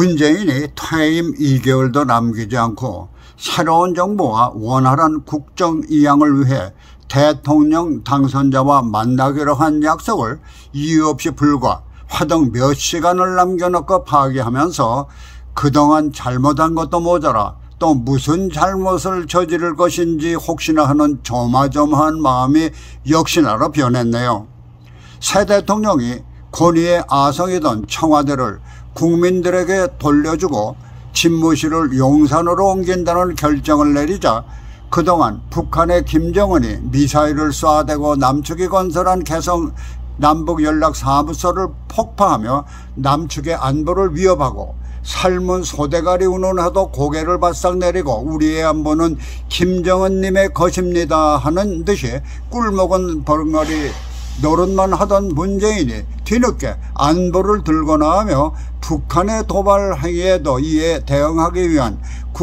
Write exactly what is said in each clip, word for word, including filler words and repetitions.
문재인이 퇴임 이 개월도 남기지 않고 새로운 정부와 원활한 국정 이양을 위해 대통령 당선자와 만나기로 한 약속을 이유 없이 불과 화등 몇 시간을 남겨놓고 파기하면서 그동안 잘못한 것도 모자라 또 무슨 잘못을 저지를 것인지 혹시나 하는 조마조마한 마음이 역시나로 변했네요. 새 대통령이 권위의 아성이던 청와대를 국민들에게 돌려주고 집무실을 용산으로 옮긴다는 결정을 내리자 그동안 북한의 김정은이 미사일을 쏴대고 남측이 건설한 개성 남북연락사무소를 폭파하며 남측의 안보를 위협하고 삶은 소대가리 운운하도 고개를 바싹 내리고 우리의 안보는 김정은님의 것입니다 하는 듯이 꿀먹은 버릇거리 노릇만 하던 문재인이 뒤늦게 안보를 들고 나가며 북한의 도발 행위에도 이에 대응하기 위한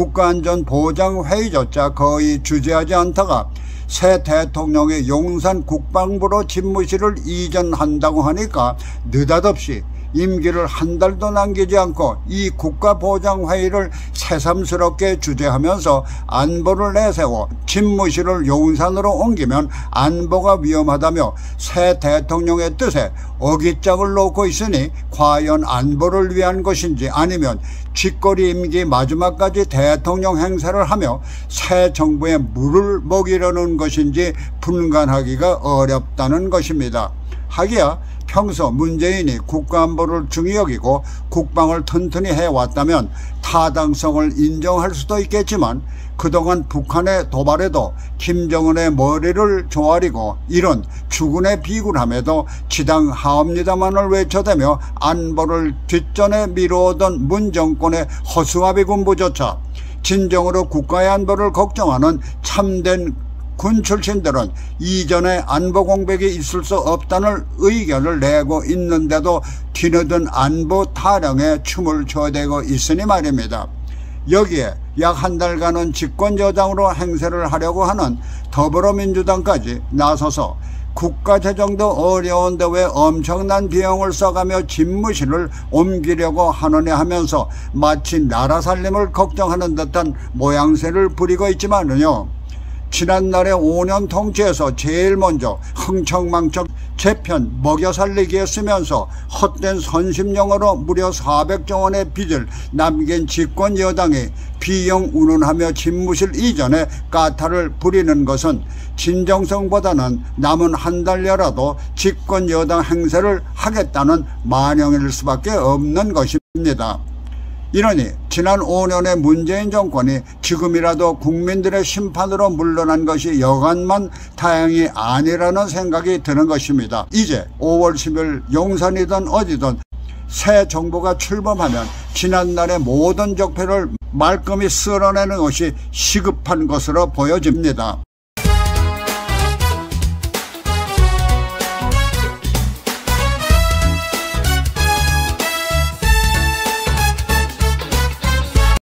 국가안전보장회의조차 거의 주재하지 않다가 새 대통령이 용산 국방부로 집무실을 이전한다고 하니까 느닷없이 임기를 한 달도 남기지 않고 이 국가보장회의를 새삼스럽게 주재하면서 안보를 내세워 집무실을 용산으로 옮기면 안보가 위험하다며 새 대통령의 뜻에 어깃장을 놓고 있으니 과연 안보를 위한 것인지 아니면 쥐꼬리 임기 마지막까지 대통령 행세를 하며 새 정부에 물을 먹이려는 것인지 분간하기가 어렵다는 것입니다. 하기야 평소 문재인이 국가안보를 중히 여기고 국방을 튼튼히 해왔다면 타당성을 인정할 수도 있겠지만 그동안 북한의 도발에도 김정은의 머리를 조아리고 이런 주군의 비굴함에도 지당하옵니다만을 외쳐대며 안보를 뒷전에 미루어던 문 정권의 허수아비 군부조차 진정으로 국가의 안보를 걱정하는 참된 군 출신들은 이전에 안보 공백이 있을 수 없다는 의견을 내고 있는데도 뒤늦은 안보 타령에 춤을 춰대고 있으니 말입니다. 여기에 약 한 달간은 집권여당으로 행세를 하려고 하는 더불어민주당까지 나서서 국가재정도 어려운데 왜 엄청난 비용을 써가며 집무실을 옮기려고 하느냐 하면서 마치 나라 살림을 걱정하는 듯한 모양새를 부리고 있지만은요, 지난날의 오 년 통치에서 제일 먼저 흥청망청 재편 먹여 살리기에 쓰면서 헛된 선심용어로 무려 사백조 원의 빚을 남긴 집권 여당이 비용 운운하며 집무실 이전에 까탈을 부리는 것은 진정성보다는 남은 한 달여라도 집권 여당 행세를 하겠다는 만영일 수밖에 없는 것입니다. 이러니 지난 오 년의 문재인 정권이 지금이라도 국민들의 심판으로 물러난 것이 여간만 다행이 아니라는 생각이 드는 것입니다. 이제 오월 십일 용산이든 어디든 새 정부가 출범하면 지난날의 모든 적폐를 말끔히 쓸어내는 것이 시급한 것으로 보여집니다.